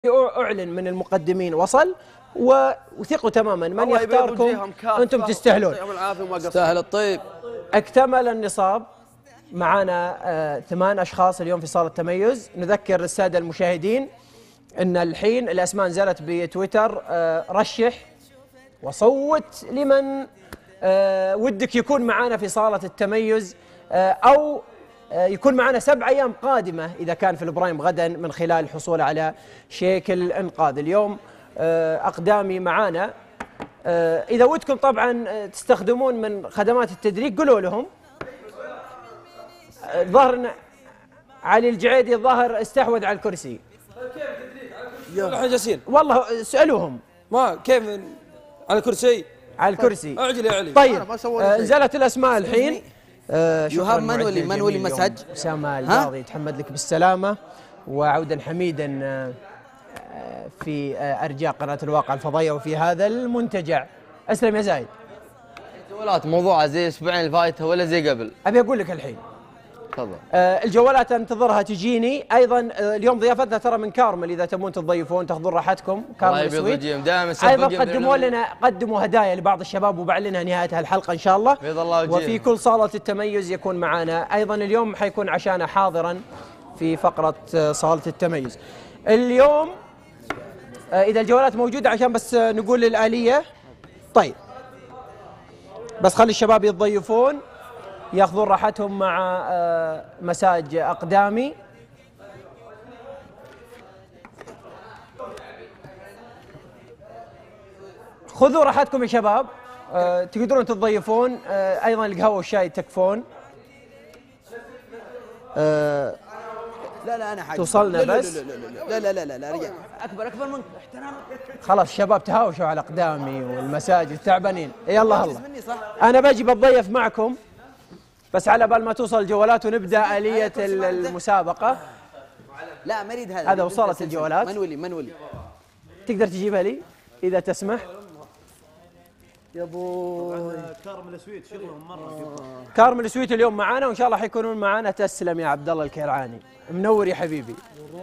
أعلن من المقدمين وصل وثقوا تماما من يختاركم أنتم تستاهلون. تستاهل الطيب. اكتمل النصاب معنا 8 أشخاص اليوم في صالة التميز. نذكر السادة المشاهدين أن الحين الأسماء نزلت بتويتر، رشح وصوت لمن ودك يكون معنا في صالة التميز، أو يكون معنا 7 أيام قادمة إذا كان في البرايم غدا من خلال الحصول على شيك الإنقاذ. اليوم أقدامي معانا، إذا ودكم طبعا تستخدمون من خدمات التدريك قولوا لهم. ظهر علي الجعيدي الظاهر استحوذ على الكرسي. احنا جالسين والله اسألوهم ما كيف على الكرسي. على الكرسي. اعجل يا علي. طيب نزلت الأسماء الحين. شكرا منولي مسج. أسامة القاضي يتحمد لك بالسلامة، وعودا حميدا في أرجاء قناة الواقع الفضائية وفي هذا المنتجع. أسلم يا زايد. الجوالات موضوعها زي الأسبوعين اللي فاتوا ولا زي قبل؟ أبي أقول لك الحين. تفضل. الجوالات انتظرها تجيني. أيضا اليوم ضيافتنا ترى من كارمل، إذا تبون تضيفون تاخذون راحتكم. كارمل سويت. أيضا قدموا هدايا لبعض الشباب وبعلنها نهاية الحلقة إن شاء الله. بيض الله وجيهم. وفي كل صالة التميز يكون معنا. أيضا اليوم حيكون عشانا حاضرا في فقرة صالة التميز. اليوم إذا الجوالات موجودة عشان بس نقول الآلية. طيب بس خلي الشباب يتضيفون ياخذون راحتهم مع مساج أقدامي. خذوا راحتكم يا شباب. تقدرون تتضيفون. أيضا القهوة والشاي تكفون. لا انا حاجة توصلنا بس. لا رجال اكبر منك احترام. خلاص الشباب تهاوشوا على أقدامي والمساجد تعبانين. يلا الله أنا باجي بتضيف معكم بس على بال ما توصل الجوالات ونبدأ آلية المسابقة. لا ما اريد هذا وصلت الجوالات. منولي تقدر تجيبها لي إذا تسمح يا ابوي. كارمل سويت شغلهم مره. كارمل سويت اليوم معانا وإن شاء الله حيكونون معانا. تسلم يا عبد الله الكيرعاني، منور يا حبيبي.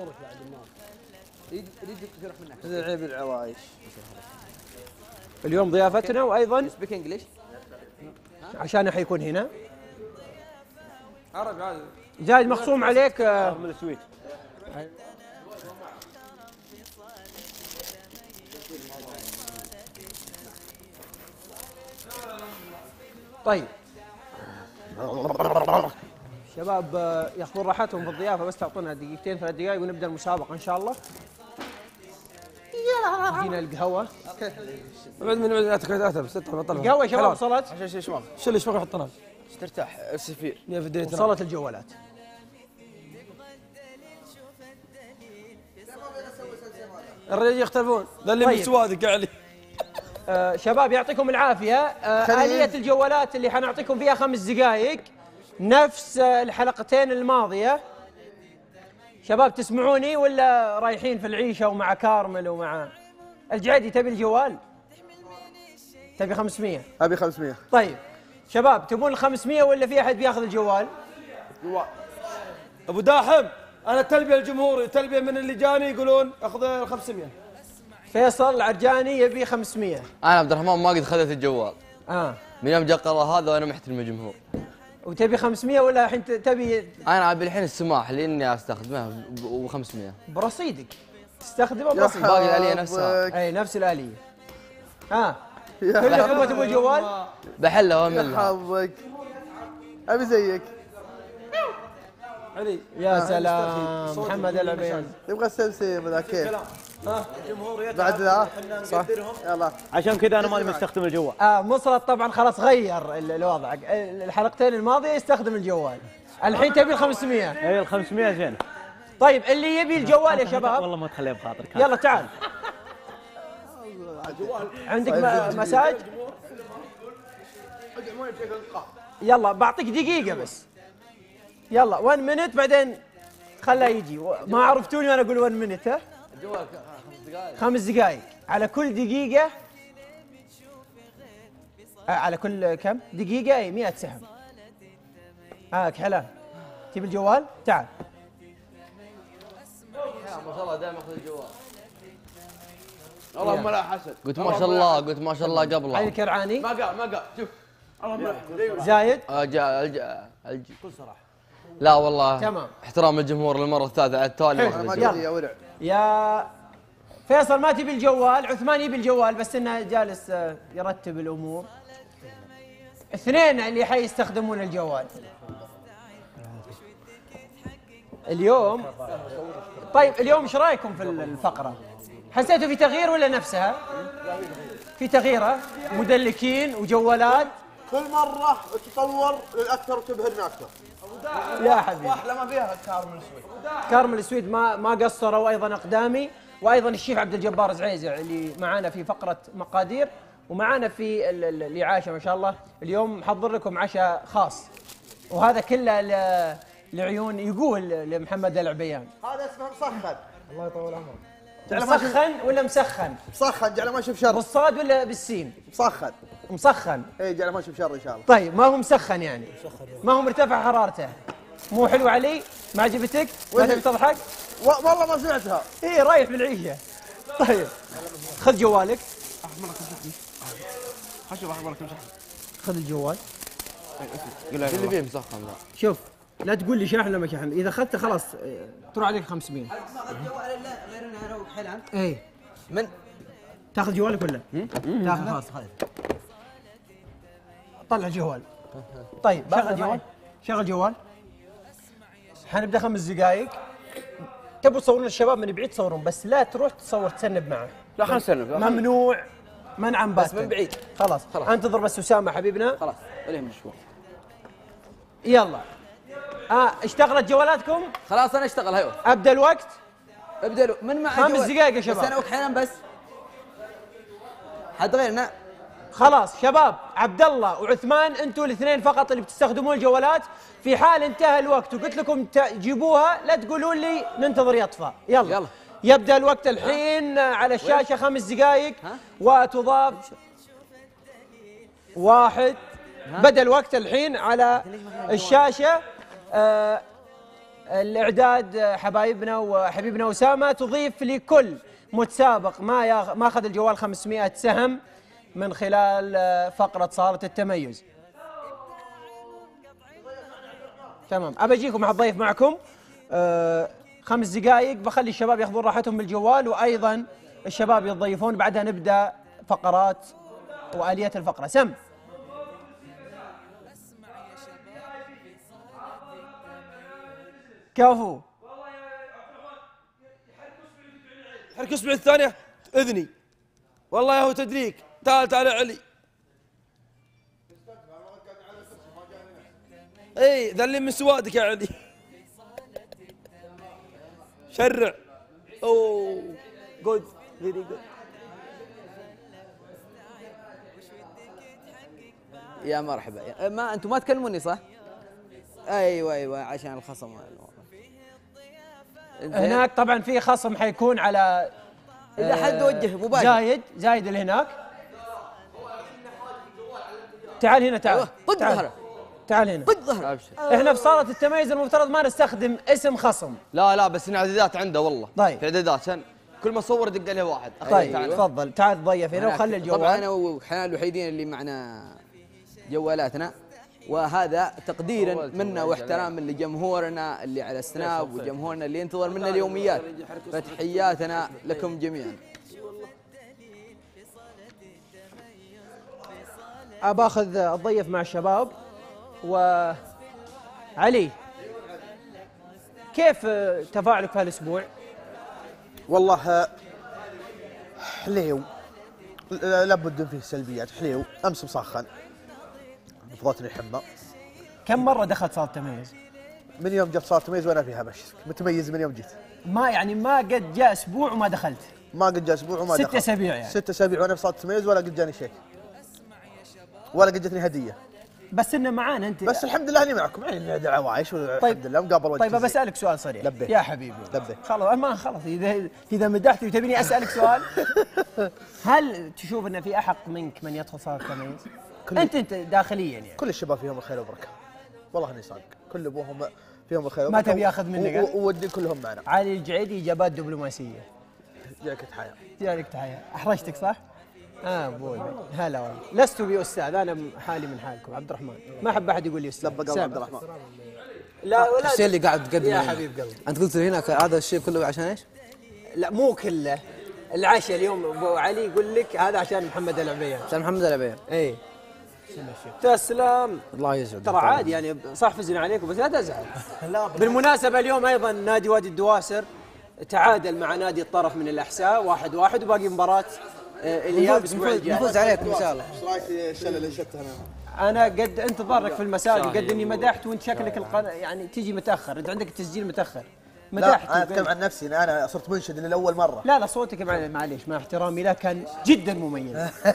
هذا عيب العوايش. اليوم ضيافتنا وأيضا سبيك انجلش عشان حيكون هنا. عربي عادي. زايد مخصوم عليك. كارمل سويت. طيب شباب ياخذون راحتهم في الضيافه، بس تعطونا دقيقتين 3 دقائق ونبدا المسابقه ان شاء الله. جينا القهوه. ابعد من لا تكاد بس بطلها. القهوه يا شباب وصلت. عشان شيء شماغ. شو اللي شماغ حطناه؟ ترتاح السفير. وصلت الجوالات. الرجال يختلفون. ذا اللي من سوادك يا علي. شباب يعطيكم العافية. آلية الجوالات اللي حنعطيكم فيها 5 دقائق نفس الحلقتين الماضية. شباب تسمعوني ولا رايحين في العيشة ومع كارمل ومع الجعيدي؟ تبي الجوال؟ تبي 500؟ أبي 500. طيب شباب تبون 500 ولا في أحد بياخذ الجوال؟ أبو داحم أنا تلبية الجمهور، تلبية من اللي جاني يقولون أخذ 500. فيصل العرجاني يبي 500. انا عبد الرحمن ما قد خذيت الجوال. من يوم جاء القرار هذا وانا محترم الجمهور. وتبي 500 ولا الحين تبي؟ انا ابي الحين السماح لاني استخدمه ب 500 برصيدك. تستخدمه برصيدك. باقي الآلية نفسها. اي نفس الآلية. كلكم تبغوا الجوال؟ بحله واملها. يا حظك. ابي زيك. علي يا سلام. محمد العبيد يبغى السمسم ذا كيف؟ الجمهور بعد ذا صح. يلا عشان كذا انا ماني مستخدم الجوال. مصرت طبعا خلاص غير الوضع. الحلقتين الماضيه يستخدم الجوال، الحين تبي ال 500. اي ال 500 زين. طيب اللي يبي الجوال يا شباب والله ما تخليه بخاطرك. يلا تعال. عندك مساج؟ يلا بعطيك دقيقه بس. يلا 1 مينت بعدين خلاه يجي. ما عرفتوني وانا اقول 1 مينت. ها الجوال 5 دقائق. 5 دقائق على كل دقيقه. على كل كم دقيقه؟ اي 100 سهم. كحلان تبي الجوال؟ تعال. ما شاء الله دائما اخذ الجوال. اللهم لا حسد. قلت ما شاء الله، قلت ما شاء الله علي قبله. الكرعاني ما قال شوف. اللهم لا. زايد بكل صراحه. لا والله تمام. احترام الجمهور للمرة الثالثة على التوالي. انا ما مخرج. جاني يا ورع. يا فيصل ما تبي الجوال، عثمان يبي الجوال بس انه جالس يرتب الامور. اثنين اللي حيستخدمون الجوال اليوم. طيب اليوم ايش رايكم في الفقرة؟ حسيتوا في تغيير ولا نفسها؟ في تغييره، مدلكين وجوالات. كل مرة تطور للأكثر وتبهرنا أكثر. يا حبيبي واحلى ما فيها كارمن السويد. كارمل السويد ما قصروا، وايضا اقدامي، وايضا الشيف عبد الجبار زعيزع اللي معانا في فقره مقادير، ومعانا في الاعاشه ما شاء الله. اليوم محضر لكم عشاء خاص، وهذا كله لعيون يقول لمحمد العبيان. هذا اسمه مسخن. الله يطول عمرك. مسخن ولا مسخن؟ مسخن جعله ما يشوف شر. بالصاد ولا بالسين؟ مسخن. مسخن. اي جعله ما يشوف شر ان شاء الله. طيب ما هو مسخن يعني؟ ما هو مرتفع حرارته؟ مو حلو علي؟ ما عجبتك؟ ما تبي تضحك؟ والله ما سمعتها. ايه رايح بالعيشه. طيب خذ جوالك. خذ الجوال. اللي فيه مسخن ذا. شوف لا تقول لي شاحن ولا ما شاحن، اذا اخذته خلاص تروح عليك 500. الجوال غير انها اروق حلم. اي من تاخذ جوالك ولا؟ تاخذ خلاص خذ. طلع الجوال. طيب شغل جوال. شغل جوال. حنبدا 5 دقائق. تبوا تصورون الشباب من بعيد تصورون، بس لا تروح تصور تسنب معه. لا خلنا نسلم. ممنوع منعا باتا. بس من بعيد. خلاص انتظر بس اسامه حبيبنا. خلاص اليهم شوي. يلا اشتغلت جوالاتكم؟ خلاص انا اشتغل. ايوه ابدا الوقت. ابدا من معي 5 دقائق يا شباب. بس انا احيانا بس حد غيرنا. خلاص شباب، عبد الله وعثمان انتم الاثنين فقط اللي بتستخدمون الجوالات. في حال انتهى الوقت وقلت لكم جيبوها لا تقولون لي ننتظر يطفى. يلا يبدا الوقت الحين على الشاشه. 5 دقائق وتضاف 1. بدا الوقت الحين على الشاشه. الاعداد حبايبنا وحبيبنا اسامه تضيف لكل متسابق ما اخذ الجوال 500 سهم من خلال فقرة صالة التميز. تمام ابى اجيكم مع الضيف معكم. 5 دقائق بخلي الشباب ياخذون راحتهم بالجوال، وايضا الشباب يتضيفون، بعدها نبدا فقرات واليات الفقرة. سم كفو. حرك اصبعي الثانية اذني. والله يا هو تدريك. تعال علي. اي ذلي من سوادك يا علي. شرع. اوه جود فيري جود. يا مرحبا. ما انتم ما تكلموني صح؟ ايوه عشان الخصم. هناك طبعا في خصم حيكون على اذا حد وجه مباشر. زايد اللي هناك. تعال هنا تعال. طق ظهره. تعال هنا. طق ظهره. احنا في صالة التميز المفترض ما نستخدم اسم خصم. لا بس اعدادات عنده والله. طيب في اعدادات عشان كل ما صور دق عليه واحد. طيب تفضل تعال تضيف هنا وخلي الجوال. طبعا انا وحنا الوحيدين اللي معنا جوالاتنا، وهذا تقديرا منا واحتراما لجمهورنا اللي على سناب وجمهورنا اللي ينتظر منا اليوميات. فتحياتنا لكم جميعا. باخذ الضيف مع الشباب. وعلي كيف تفاعلك في هالاسبوع؟ والله حليو. لابد فيه سلبيات. حليو. امس مسخن. فضتني حمى. كم مرة دخلت صالة التميز؟ من يوم جت صالة التميز وانا فيها مش متميز من يوم جيت. ما قد جاء اسبوع وما دخلت. ما قد جاء اسبوع وما دخلت. 6 أسابيع يعني. 6 أسابيع وانا في صالة التميز ولا قد جاني شيك. ولا قد جتني هدية. بس انه معانا انت. بس الحمد لله اني معكم. يعني عوايش والحمد لله مقابل وجه. طيب بسألك سؤال صريح. لبيك. يا حبيبي. لبيك. خلاص اذا مدحت وتبيني اسألك سؤال. هل تشوف ان في احق منك من يدخل صالة التميز؟ انت داخليا يعني. كل الشباب فيهم الخير والبركة. والله اني صادق. كل ابوهم فيهم الخير ما تبي ياخذ منك. وودي كلهم معنا. علي الجعيدي اجابات دبلوماسية. جاك تحايا. جانك تحية. احرجتك صح؟ ابوي هلا والله. لست بأستاذ، انا حالي من حالكم. عبد الرحمن، ما احب احد يقول لي استاذ. لبى قلب عبد الرحمن. لا ولا الشيء اللي قاعد تقدمه يا حبيب قلبي. انت قلت لي هناك هذا الشيء كله عشان ايش؟ لا مو كله. العشاء اليوم ابو علي يقول لك هذا عشان محمد العبيان. عشان محمد العبيان. اي تسلم. الله يسعدك. ترى عادي يعني صح فزنا عليكم بس لا تزعل. بالمناسبة اليوم أيضا نادي وادي الدواسر تعادل مع نادي الطرف من الأحساء 1-1 وباقي مباراة الإياب الأسبوع الجاي. نفوز عليكم إن شاء الله. ايش رايك في الشله اللي شفتها انا؟ أنا قد انتظرك في المساج وقد إني مدحت وأنت شكلك يعني تيجي متأخر، أنت عندك التسجيل متأخر. مدحت. لا انا اتكلم عن نفسي، انا صرت منشد لاول مره. لا صوتك معليش مع احترامي له كان جدا مميز.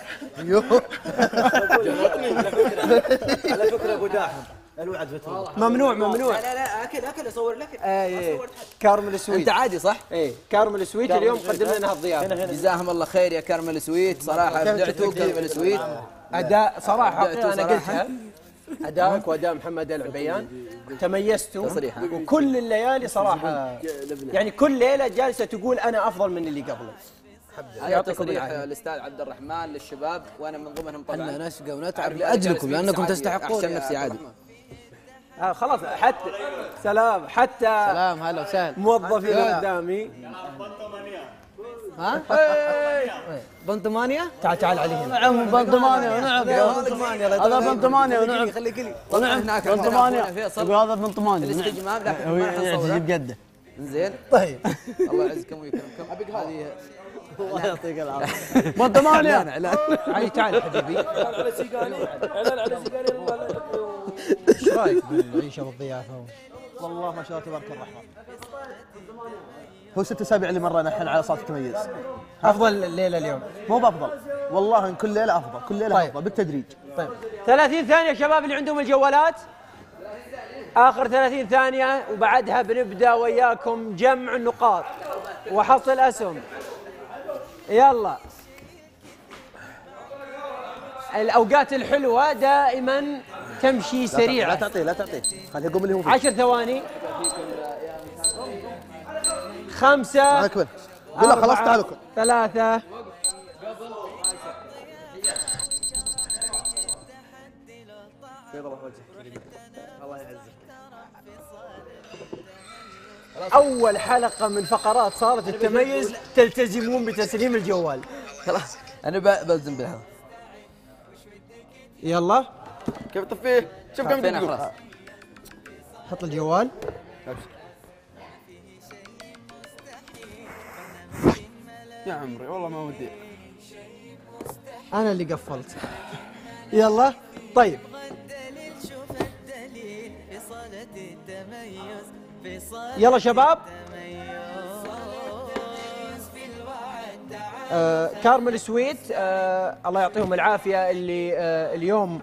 على فكره ابو داحم الوعد فتره ممنوع. لا اكل اصور لك. كارمل سويت. انت عادي صح؟ ايه كارمل سويت اليوم قدم لنا الضيافه. جزاهم الله خير يا كارمل سويت، صراحه ابدعتوا كارمل سويت. اداء صراحه أبدعتوا انا صراحة. قلتها. ادائك واداء محمد العبيان تميزتوا تصريحا. وكل الليالي صراحه يعني كل ليله جالسه تقول انا افضل من اللي قبلي. هذا تصريح الاستاذ عبد الرحمن للشباب وانا من ضمنهم طبعا. احنا نشقى ونتعب لاجلكم لانكم تستحقون. احسن نفسي عادي. خلاص حتى سلام حتى سلام هلا وسهلا. موظفين قدامي. ها؟ بن 8 تعال علي هنا. نعم بن 8 ونعم هذا بن 8 ونعم خليك لي ونعم بن 8 يقول هذا بن 8 الاستجمام لكن هو ما حنصوره. يعجب جده. زين طيب الله يعزكم ويكرمكم. ابيك هذه الله يعطيك العافيه. بن 8 علي تعال حبيبي. على سيقاني ايش رايك بالعيشه والضيافه؟ والله ما شاء الله تبارك الرحمن. هو 6 أسابيع اللي مرة نحن على صالة التميز. افضل الليله اليوم. مو بافضل، والله ان كل ليله افضل، كل ليله طيب. افضل بالتدريج. طيب 30 ثانيه شباب اللي عندهم الجوالات. اخر 30 ثانيه وبعدها بنبدا وياكم جمع النقاط وحصل اسهم. يلا الاوقات الحلوه دائما تمشي سريعه. لا تعطيه خليه يقوم اللي هو فيه. 10 ثواني 5 معك وين؟ قول له خلاص تعالوا. 3 أول حلقة من فقرات صارت التميز تلتزمون بتسليم الجوال. خلاص انا بلزم بالهواء. يلا كيف طفيه؟ شوف كم فين تقول. خلاص. حط الجوال. يا عمري والله ما ودي. أنا اللي قفلت. يلا طيب يلا شباب. كارمل سويت الله يعطيهم العافية اللي اليوم